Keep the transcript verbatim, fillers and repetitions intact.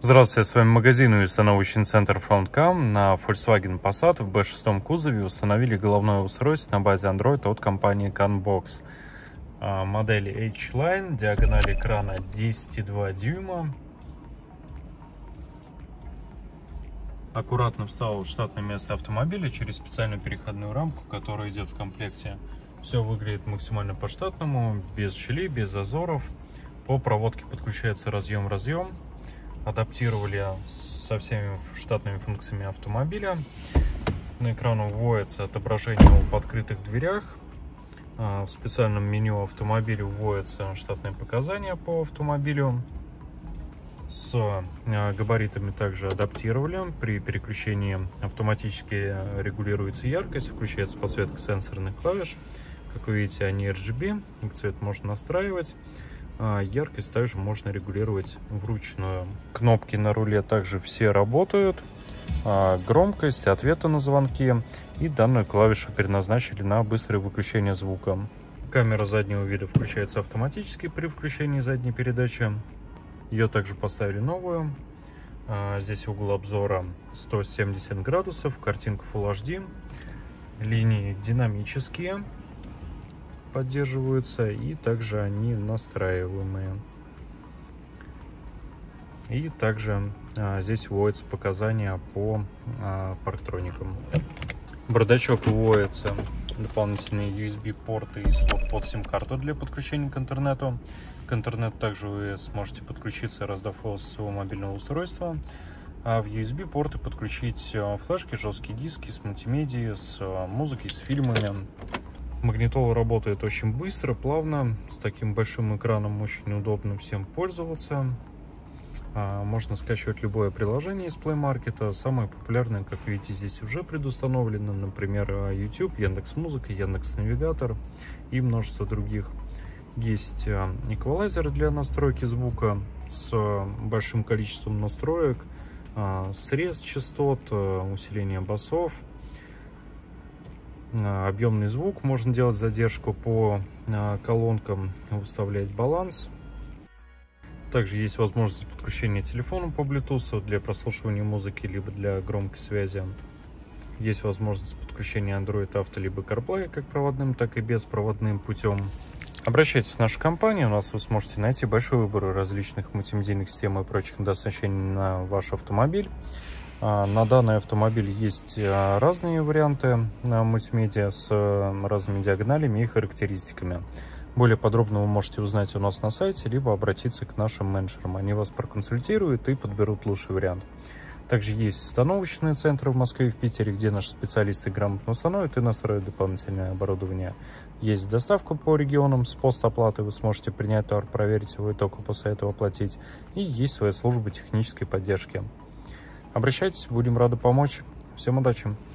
Здравствуйте, с вами магазин и установочный центр Фронткам. На Volkswagen Passat в бэ шесть кузове установили головное устройство на базе Android от компании CANbox. Модель H-Line, диагональ экрана десять и два дюйма. Аккуратно встал в штатное место автомобиля через специальную переходную рамку, которая идет в комплекте. Все выглядит максимально по-штатному, без щелей, без зазоров. По проводке подключается разъем-разъем. Адаптировали со всеми штатными функциями автомобиля. На экран вводится отображение об открытых дверях. В специальном меню автомобиля вводятся штатные показания по автомобилю. С габаритами также адаптировали. При переключении автоматически регулируется яркость, включается подсветка сенсорных клавиш. Как вы видите, они эр джи би, их цвет можно настраивать. Яркость также можно регулировать вручную. Кнопки на руле также все работают. Громкость, ответы на звонки. И данную клавишу переназначили на быстрое выключение звука. Камера заднего вида включается автоматически при включении задней передачи. Ее также поставили новую. Здесь угол обзора сто семьдесят градусов, картинка фулл эйч ди. Линии динамические поддерживаются, и также они настраиваемые. И также а, здесь вводятся показания по а, парктроникам. В бардачок вводятся дополнительные ю эс би-порты и слот под сим-карту для подключения к интернету. К интернету также вы сможете подключиться, раздав его с своего мобильного устройства. А в ю эс би-порты подключить флешки, жесткие диски с мультимедией, с музыкой, с фильмами. Магнитола работает очень быстро, плавно. С таким большим экраном очень удобно всем пользоваться. Можно скачивать любое приложение из Play Market. Самые популярные, как видите, здесь уже предустановлены. Например, YouTube, Яндекс.Музыка, Яндекс.Навигатор и множество других. Есть эквалайзер для настройки звука с большим количеством настроек. Срез частот, усиление басов. Объемный звук, можно делать задержку по колонкам, выставлять баланс. Также есть возможность подключения телефона по Bluetooth для прослушивания музыки, либо для громкой связи. Есть возможность подключения Android Auto либо CarPlay как проводным, так и беспроводным путем. Обращайтесь в нашу компанию, у нас вы сможете найти большой выбор различных мультимедийных систем и прочих доснащений на ваш автомобиль. На данный автомобиль есть разные варианты мультимедиа с разными диагоналями и характеристиками. Более подробно вы можете узнать у нас на сайте, либо обратиться к нашим менеджерам. Они вас проконсультируют и подберут лучший вариант. Также есть установочные центры в Москве и в Питере, где наши специалисты грамотно установят и настроят дополнительное оборудование. Есть доставка по регионам с постоплатой, вы сможете принять товар, проверить его и только после этого оплатить. И есть своя служба технической поддержки. Обращайтесь, будем рады помочь. Всем удачи!